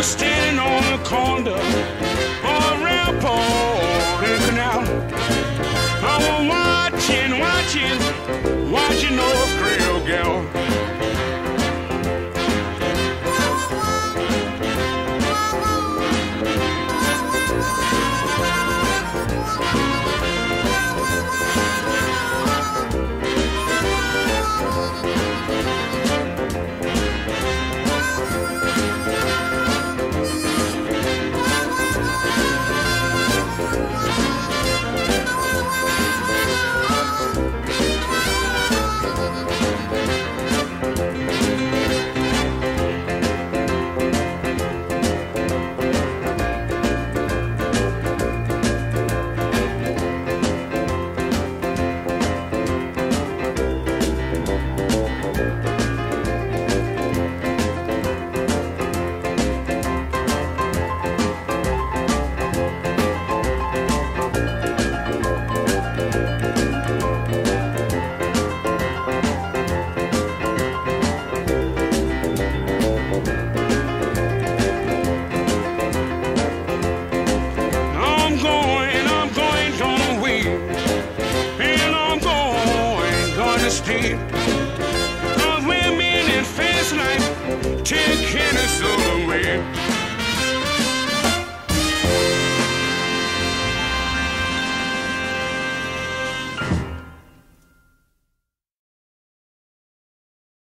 standing on the corner or rampart and canal. I was watching those Creole gal. Street, 'cause women in fast life take care of us all away.